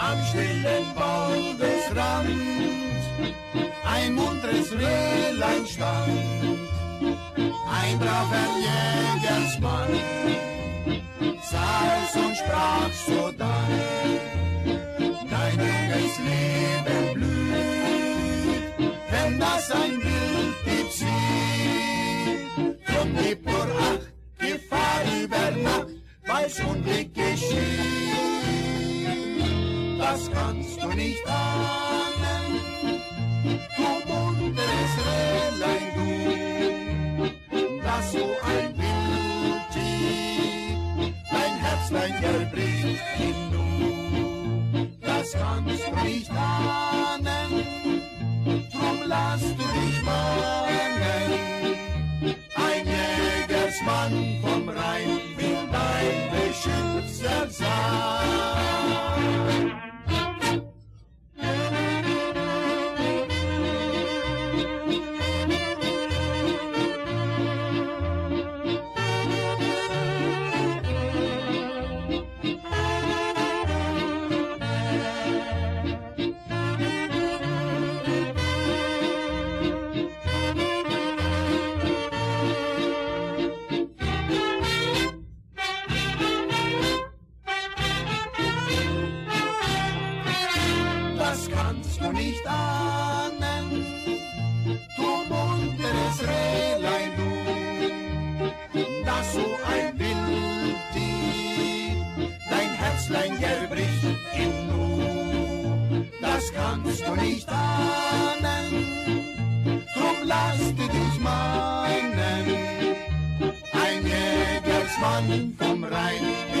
am stillen Waldesrand ein munteres Rehlein stand, ein braver Jägersmann, saß und sprach sodann: Dein junges Leben blüht, wenn das ein Wilddieb sieht. Drum gib nur Acht, Gefahr über Nacht, weil's Unglück geschieht. Das kannst du nicht ahnen, du munteres Rehlein, du, dass so ein Wildtier dein Herzlein zerbricht in du. Das kannst du nicht ahnen, drum lass du dich mahnen. Ein Jägersmann vom Rhein will dein Beschützer sein. Das kannst du nicht ahnen, du munteres Rehlein, du, dass so ein Wilddieb dein Herzlein zerbricht in du. Das kannst du nicht ahnen, drum lass du dich mahnen. Ein Jägersmann vom Rhein